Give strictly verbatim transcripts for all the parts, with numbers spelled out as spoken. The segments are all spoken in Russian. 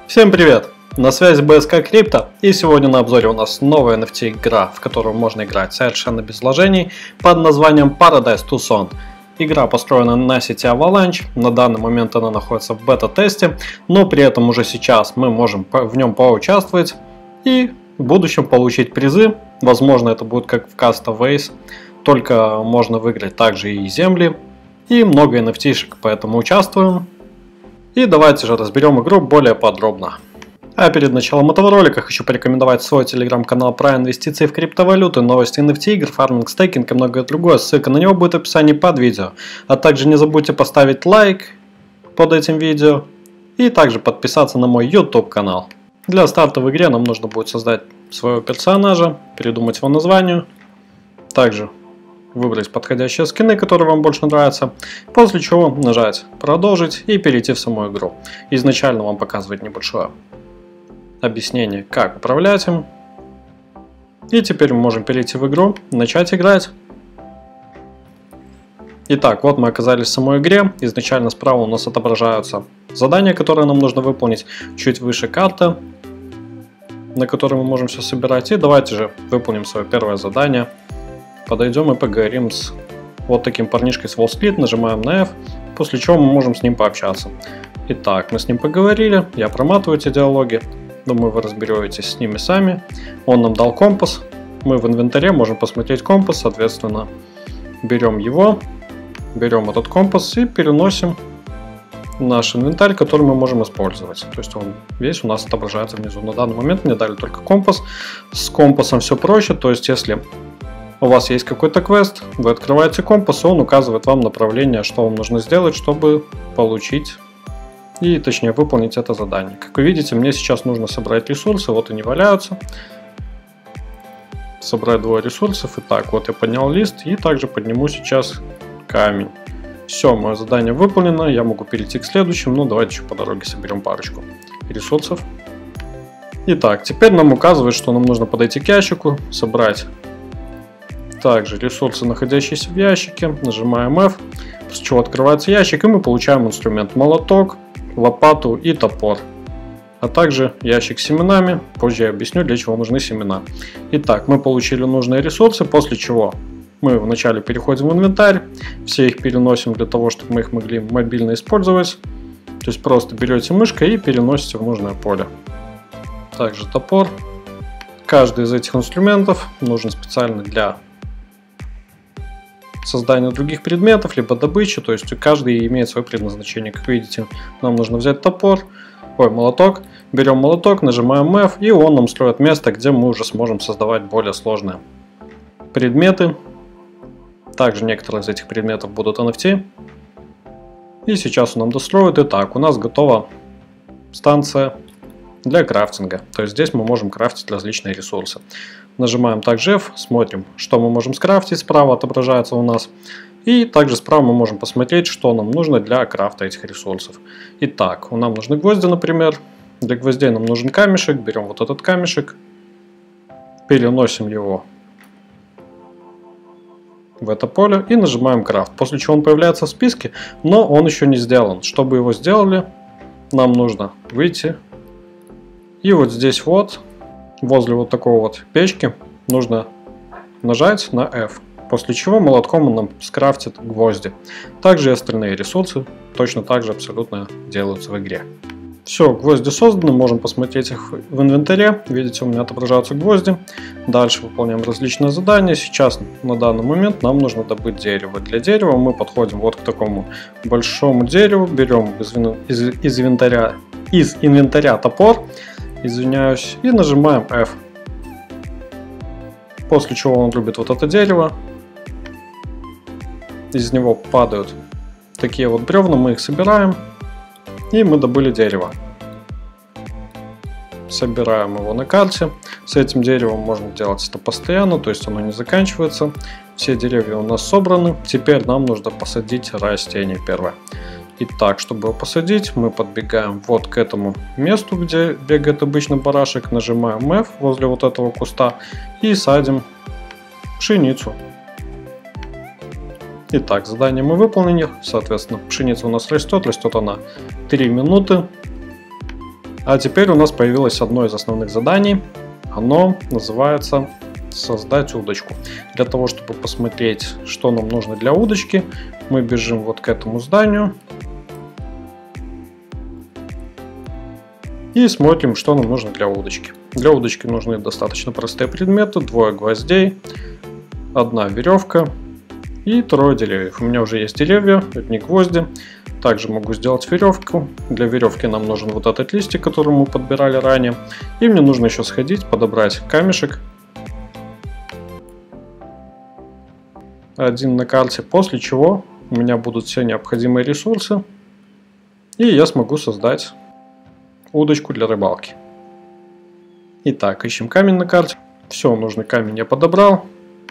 Всем привет! На связи би эс кей Crypto, и сегодня на обзоре у нас новая эн эф ти игра, в которую можно играть совершенно без вложений, под названием Paradise Tucson. Игра построена на сети Avalanche, на данный момент она находится в бета-тесте, но при этом уже сейчас мы можем в нем поучаствовать и в будущем получить призы. Возможно, это будет как в Castaways, только можно выиграть также и земли, и много эн эф ти-шек, поэтому участвуем. И давайте же разберем игру более подробно. А перед началом этого ролика хочу порекомендовать свой телеграм-канал про инвестиции в криптовалюты, новости эн эф ти, игр, фарминг, стейкинг и многое другое. Ссылка на него будет в описании под видео. А также не забудьте поставить лайк под этим видео и также подписаться на мой YouTube канал. Для старта в игре нам нужно будет создать своего персонажа, придумать его название, также выбрать подходящие скины, которые вам больше нравятся, после чего нажать продолжить и перейти в саму игру. Изначально вам показывает небольшое объяснение, как управлять им. И теперь мы можем перейти в игру, начать играть. Итак, вот мы оказались в самой игре. Изначально справа у нас отображаются задания, которые нам нужно выполнить. Чуть выше карта, на которой мы можем все собирать. И давайте же выполним свое первое задание. Подойдем и поговорим с вот таким парнишкой с Wall Street, нажимаем на F, после чего мы можем с ним пообщаться. Итак, мы с ним поговорили, я проматываю эти диалоги, думаю, вы разберетесь с ними сами. Он нам дал компас, мы в инвентаре можем посмотреть компас, соответственно, берем его, берем этот компас и переносим наш инвентарь, который мы можем использовать. То есть он весь у нас отображается внизу. На данный момент мне дали только компас, с компасом все проще, то есть если у вас есть какой-то квест, вы открываете компас, он указывает вам направление, что вам нужно сделать, чтобы получить и точнее выполнить это задание. Как вы видите, мне сейчас нужно собрать ресурсы, вот они валяются. Собрать двое ресурсов. Итак, вот я поднял лист и также подниму сейчас камень. Все, мое задание выполнено, я могу перейти к следующему, но давайте еще по дороге соберем парочку ресурсов. Итак, теперь нам указывает, что нам нужно подойти к ящику, собрать также ресурсы, находящиеся в ящике, нажимаем F, после чего открывается ящик и мы получаем инструмент молоток, лопату и топор, а также ящик с семенами. Позже я объясню, для чего нужны семена. Итак, мы получили нужные ресурсы, после чего мы вначале переходим в инвентарь, все их переносим для того, чтобы мы их могли мобильно использовать. То есть просто берете мышкой и переносите в нужное поле. Также топор. Каждый из этих инструментов нужен специально для создания других предметов, либо добычи, то есть каждый имеет свое предназначение. Как видите, нам нужно взять топор, ой, молоток, берем молоток, нажимаем F, и он нам строит место, где мы уже сможем создавать более сложные предметы. Также некоторые из этих предметов будут эн эф ти. И сейчас он нам достроит. Итак, у нас готова станция для крафтинга. То есть здесь мы можем крафтить различные ресурсы. Нажимаем также F, смотрим, что мы можем скрафтить. Справа отображается у нас. И также справа мы можем посмотреть, что нам нужно для крафта этих ресурсов. Итак, нам нужны гвозди, например. Для гвоздей нам нужен камешек. Берем вот этот камешек, переносим его в это поле и нажимаем крафт. После чего он появляется в списке, но он еще не сделан. Чтобы его сделали, нам нужно выйти. И вот здесь вот, возле вот такого вот печки, нужно нажать на F. После чего молотком он нам скрафтит гвозди. Также и остальные ресурсы точно так же абсолютно делаются в игре. Все, гвозди созданы, можем посмотреть их в инвентаре. Видите, у меня отображаются гвозди. Дальше выполняем различные задания. Сейчас на данный момент нам нужно добыть дерево. Для дерева мы подходим вот к такому большому дереву, берем из, из, из, инвентаря, из инвентаря топор, извиняюсь, и нажимаем F. После чего он рубит вот это дерево. Из него падают такие вот бревна, мы их собираем. И мы добыли дерево. Собираем его на карте. С этим деревом можно делать это постоянно, то есть оно не заканчивается. Все деревья у нас собраны. Теперь нам нужно посадить растение первое. Итак, чтобы его посадить, мы подбегаем вот к этому месту, где бегает обычный барашек. Нажимаем F возле вот этого куста и садим пшеницу. Итак, задание мы выполнили, соответственно, пшеница у нас растет, растет она три минуты. А теперь у нас появилось одно из основных заданий. Оно называется «Создать удочку». Для того, чтобы посмотреть, что нам нужно для удочки, мы бежим вот к этому зданию. И смотрим, что нам нужно для удочки. Для удочки нужны достаточно простые предметы. Двое гвоздей, одна веревка и трое деревьев. У меня уже есть деревья, это не гвозди. Также могу сделать веревку. Для веревки нам нужен вот этот листик, который мы подбирали ранее. И мне нужно еще сходить, подобрать камешек. Один на карте, после чего у меня будут все необходимые ресурсы. И я смогу создать удочку для рыбалки. Итак, ищем камень на карте. Все, нужный камень я подобрал.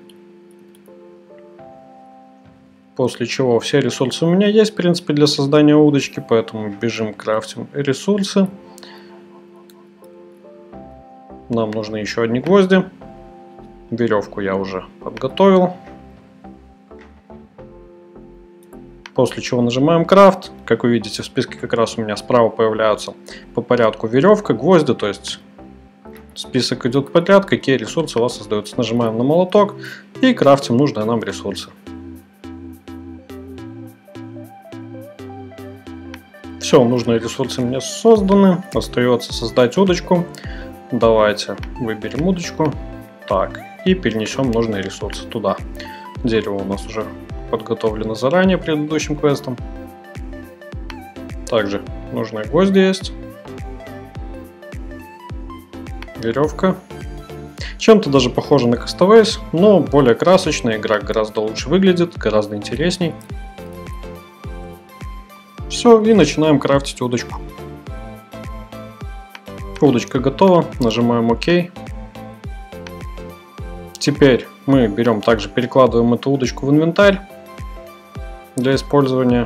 После чего все ресурсы у меня есть, в принципе, для создания удочки, поэтому бежим, крафтим ресурсы. Нам нужны еще одни гвозди. Веревку я уже подготовил. После чего нажимаем крафт. Как вы видите, в списке как раз у меня справа появляются по порядку веревка, гвозди, то есть список идет подряд, какие ресурсы у вас создаются. Нажимаем на молоток и крафтим нужные нам ресурсы. Все, нужные ресурсы мне созданы. Остается создать удочку. Давайте выберем удочку. Так, и перенесем нужные ресурсы туда. Дерево у нас уже подготовлено заранее предыдущим квестом. Также нужные гвозди есть. Веревка. Чем-то даже похоже на Castaways, но более красочная. Игра гораздо лучше выглядит, гораздо интересней. Все, и начинаем крафтить удочку. Удочка готова. Нажимаем ОК. Теперь мы берем, также перекладываем эту удочку в инвентарь для использования.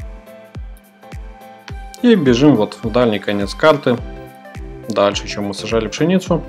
И бежим вот в дальний конец карты. Дальше, чем мы сажали пшеницу.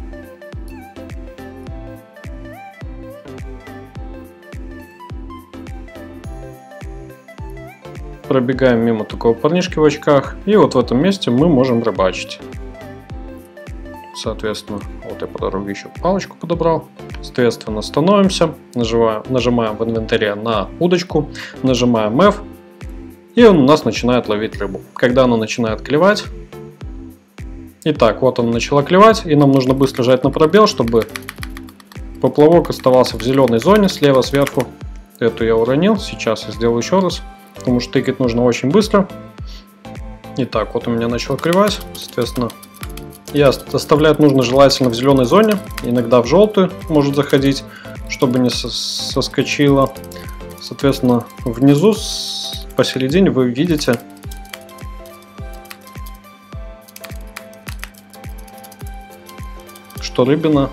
Пробегаем мимо такого парнишки в очках. И вот в этом месте мы можем рыбачить. Соответственно, вот я по дороге еще палочку подобрал. Соответственно, становимся, нажимаем, нажимаем в инвентаре на удочку, нажимаем F, и он у нас начинает ловить рыбу. Когда она начинает клевать, итак, вот она начала клевать, и нам нужно быстро жать на пробел, чтобы поплавок оставался в зеленой зоне слева сверху. Эту я уронил, сейчас я сделаю еще раз, потому что тыкать нужно очень быстро. Итак, вот у меня начало клевать, соответственно, я оставлять нужно желательно в зеленой зоне, иногда в желтую может заходить, чтобы не соскочило. Соответственно, внизу посередине вы видите что рыбина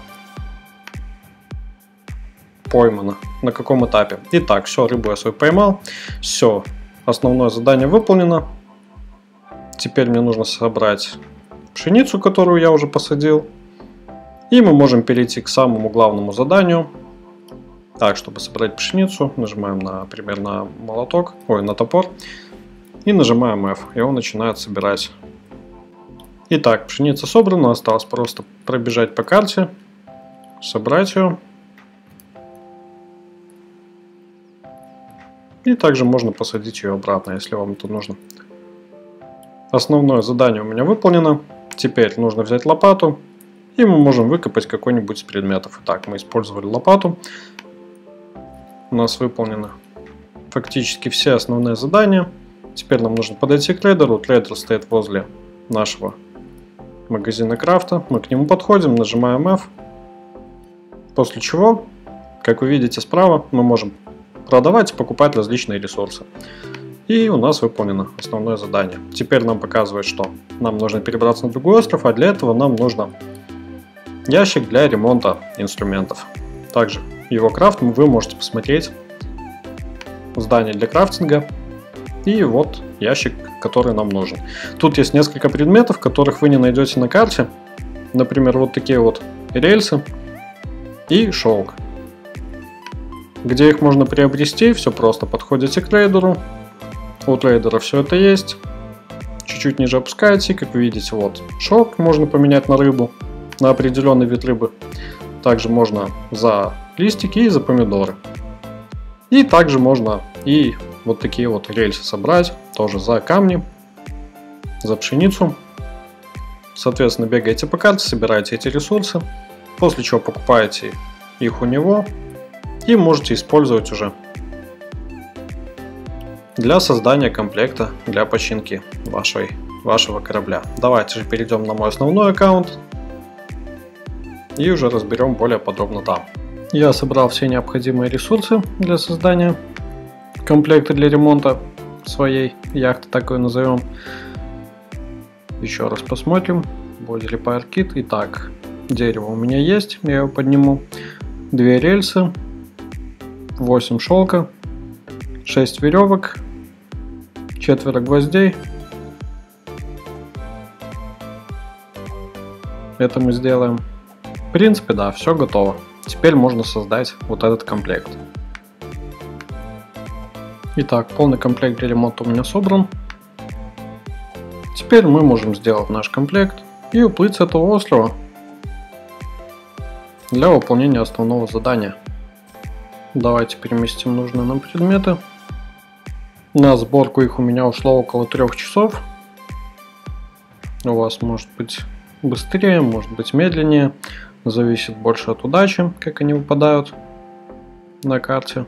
поймана, на каком этапе. Итак, все, рыбу я свою поймал, все, основное задание выполнено. Теперь мне нужно собрать пшеницу, которую я уже посадил. И мы можем перейти к самому главному заданию. Так, чтобы собрать пшеницу, нажимаем, например, на молоток, ой, на топор. И нажимаем F, и он начинает собирать. Итак, пшеница собрана, осталось просто пробежать по карте, собрать ее. И также можно посадить ее обратно, если вам это нужно. Основное задание у меня выполнено. Теперь нужно взять лопату, и мы можем выкопать какой-нибудь из предметов. Итак, мы использовали лопату. У нас выполнено фактически все основные задания. Теперь нам нужно подойти к трейдеру. Трейдер стоит возле нашего магазина крафта. Мы к нему подходим, нажимаем F. После чего, как вы видите справа, мы можем продавать и покупать различные ресурсы. И у нас выполнено основное задание. Теперь нам показывает, что нам нужно перебраться на другой остров, а для этого нам нужно ящик для ремонта инструментов. Также его крафт вы можете посмотреть. Здание для крафтинга. И вот ящик, который нам нужен. Тут есть несколько предметов, которых вы не найдете на карте. Например, вот такие вот рельсы и шелк. Где их можно приобрести, все просто. Подходите к трейдеру. У трейдера все это есть. чуть-чуть ниже опускаете, и как вы видите, вот шелк можно поменять на рыбу, на определенный вид рыбы. Также можно за листики и за помидоры. И также можно и вот такие вот рельсы собрать, тоже за камни, за пшеницу. Соответственно, бегаете по карте, собираете эти ресурсы, после чего покупаете их у него и можете использовать уже для создания комплекта для починки вашей, вашего корабля. Давайте же перейдем на мой основной аккаунт и уже разберем более подробно там. Я собрал все необходимые ресурсы для создания комплекта для ремонта своей яхты, так ее назовем. Еще раз посмотрим. Body Repair Kit. Итак, дерево у меня есть, я его подниму. Две рельсы, восемь шелка, шесть веревок, четверо гвоздей. Это мы сделаем. В принципе, да, все готово. Теперь можно создать вот этот комплект. Итак, полный комплект для ремонта у меня собран. Теперь мы можем сделать наш комплект и уплыть с этого острова для выполнения основного задания. Давайте переместим нужные нам предметы. На сборку их у меня ушло около трех часов. У вас может быть быстрее, может быть медленнее. Зависит больше от удачи, как они выпадают на карте.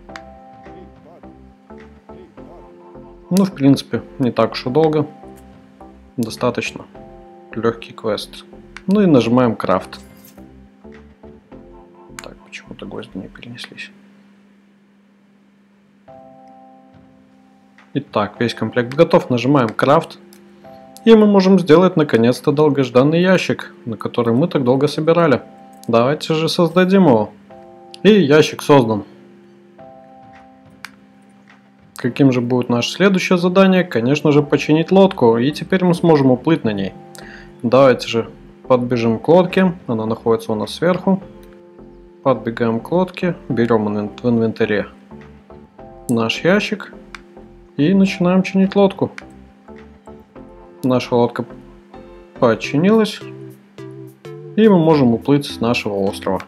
Ну, в принципе, не так уж и долго. Достаточно легкий квест. Ну и нажимаем крафт. Так, почему-то гвозди не перенеслись. Итак, весь комплект готов. Нажимаем крафт. И мы можем сделать наконец-то долгожданный ящик, на который мы так долго собирали. Давайте же создадим его. И ящик создан. Каким же будет наше следующее задание? Конечно же, починить лодку. И теперь мы сможем уплыть на ней. Давайте же подбежим к лодке. Она находится у нас сверху. Подбегаем к лодке. Берем в инвентаре наш ящик. И начинаем чинить лодку. Наша лодка починилась. И мы можем уплыть с нашего острова.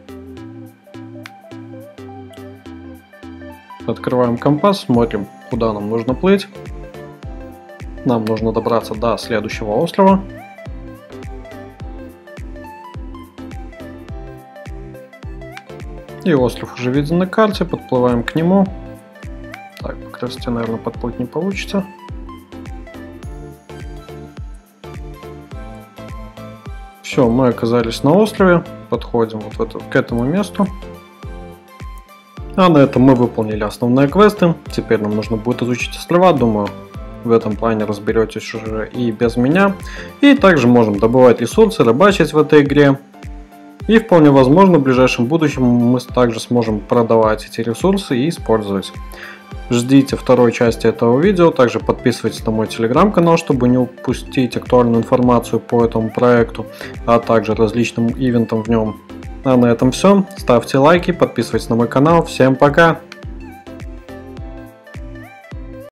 Открываем компас, смотрим, куда нам нужно плыть. Нам нужно добраться до следующего острова. И остров уже виден на карте, подплываем к нему. Так, по красоте, наверное, подплыть не получится. Все, мы оказались на острове, подходим вот в это, к этому месту. А на этом мы выполнили основные квесты. Теперь нам нужно будет изучить острова. Думаю, в этом плане разберетесь уже и без меня. И также можем добывать ресурсы, рыбачить в этой игре. И вполне возможно в ближайшем будущем мы также сможем продавать эти ресурсы и использовать. Ждите второй части этого видео. Также подписывайтесь на мой телеграм-канал, чтобы не упустить актуальную информацию по этому проекту, а также различным ивентам в нем. А на этом все. Ставьте лайки, подписывайтесь на мой канал. Всем пока!